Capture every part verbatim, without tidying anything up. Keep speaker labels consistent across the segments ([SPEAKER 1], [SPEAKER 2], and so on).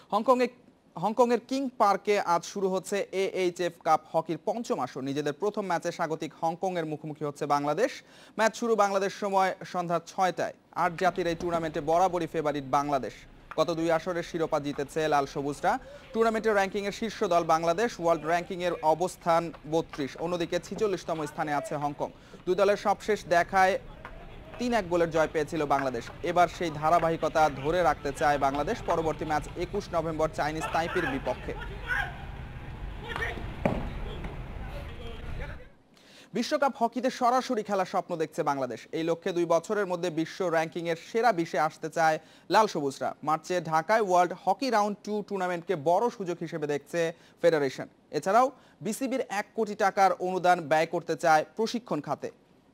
[SPEAKER 1] হংকংয়ে হংকংয়ের কিং পার্কে আজ শুরু হচ্ছে এএইচএফ কাপ হকির পঞ্চম আসর। নিজেদের প্রথম ম্যাচে স্বাগতিক হংকংয়ের মুখোমুখি হচ্ছে বাংলাদেশ। ম্যাচ শুরু বাংলাদেশ সময় সন্ধ্যা ছয়টায়। আট জাতির এই টুর্নামেন্টে বরাবরই ফেভারিট বাংলাদেশ। গত দুই আসরের শিরোপা জিতেছে লাল সবুজরা। টুর্নামেন্টের র্যাঙ্কিংয়ের শীর্ষ দল বাংলাদেশ, ওয়ার্ল্ড র্যাঙ্কিংয়ের অবস্থান বত্রিশ, অন্যদিকে ছিচল্লিশতম স্থানে আছে হংকং। দুই দলের সবশেষ দেখায় তিন এক গোলের জয় পেয়েছিল বাংলাদেশ। এবার সেই ধারাবাহিকতা ধরে রাখতে চায় বাংলাদেশ। পরবর্তী ম্যাচ একুশ নভেম্বর চাইনিজ তাইপির বিপক্ষে। বিশ্বকাপ হকিতে সরাসরি খেলার স্বপ্ন দেখছে বাংলাদেশ। এই লক্ষ্যে দুই বছরের মধ্যে বিশ্ব র্যাঙ্কিংয়ের সেরা বিশে আসতে চায় লাল সবুজরা। মার্চে ঢাকায় ওয়ার্ল্ড হকি রাউন্ড টু টুর্নামেন্টকে বড় সুযোগ হিসেবে দেখছে ফেডারেশন। এছাড়াও বিসিবির এক কোটি টাকার অনুদান ব্যয় করতে চায় প্রশিক্ষণ খাতে।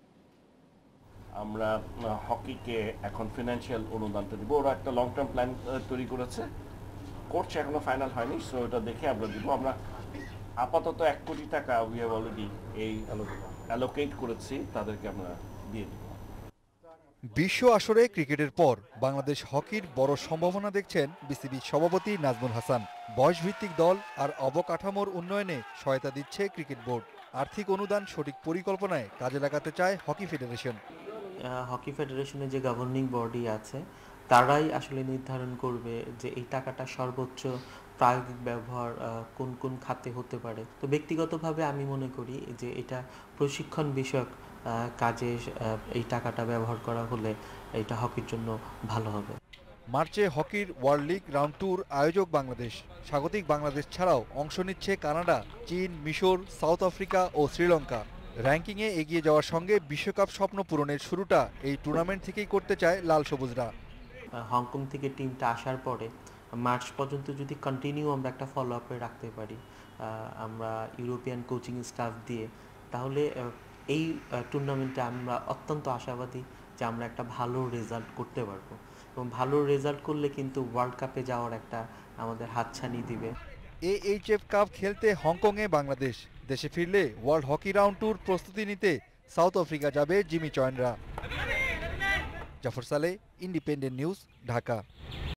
[SPEAKER 2] আমরা হকিকে এখন ফিনান্সিয়াল অনুদানটা দিব। ওরা একটা লং টার্ম প্ল্যান তৈরি করেছে, করছে, এখনো ফাইনাল হয়নি। সো এটা দেখে আমরা দিব। আমরা আপাতত এক কোটি টাকা উই হ্যাভ অলরেডি এই অ্যালোকেট করেছি, তাদেরকে আমরা দিয়ে দিব।
[SPEAKER 3] বিশ্ব আসরে ক্রিকেটের পর বাংলাদেশ হকির বড় সম্ভাবনা দেখছেন বিসিবি সভাপতি নাজমুল হাসান। বয়সভিত্তিক দল আর অবকাঠামোর উন্নয়নে সহায়তা দিচ্ছে ক্রিকেট বোর্ড। আর্থিক অনুদান সঠিক পরিকল্পনায় কাজে লাগাতে চায় হকি ফেডারেশন।
[SPEAKER 4] হকি ফেডারেশনের যে গভর্নিং বডি আছে তারাই আসলে নির্ধারণ করবে যে এই টাকাটা সর্বোচ্চ প্রায়োগিক ব্যবহার কোন কোন খাতে হতে পারে। তো ব্যক্তিগতভাবে আমি মনে করি যে এটা প্রশিক্ষণ বিষয়ক কাজে এই টাকাটা ব্যবহার করা হলে এটা হকির জন্য ভালো হবে।
[SPEAKER 3] মার্চে হকির ওয়ার্ল্ড লিগ রাউন্ড টুর আয়োজক বাংলাদেশ। স্বাগতিক বাংলাদেশ ছাড়াও অংশ নিচ্ছে কানাডা, চীন, মিশর, সাউথ আফ্রিকা ও শ্রীলঙ্কা। র্যাঙ্কিংয়ে এগিয়ে যাওয়ার সঙ্গে বিশ্বকাপ স্বপ্ন পূরণের শুরুটা এই টুর্নামেন্ট থেকেই করতে চায় লাল সবুজরা।
[SPEAKER 4] হংকং থেকে টিমটা আসার পরে মার্চ পর্যন্ত যদি কন্টিনিউ আমরা একটা ফলো আপে রাখতে পারি আমরা ইউরোপিয়ান কোচিং স্টাফ দিয়ে, তাহলে এই টুর্নামেন্টে আমরা অত্যন্ত আশাবাদী যে আমরা একটা ভালো রেজাল্ট করতে পারবো এবং ভালো রেজাল্ট করলে কিন্তু ওয়ার্ল্ড কাপে যাওয়ার একটা আমাদের হাতছানি দিবে।
[SPEAKER 3] এএইচএফ কাপ খেলতে হংকংয়ে বাংলাদেশ। দেশে ফিরলে ওয়ার্ল্ড হকি রাউন্ড টুর প্রস্তুতি নিতে সাউথ আফ্রিকা যাবে জিমি চয়নরা। Zafar Saleh, independent news, Dhaka.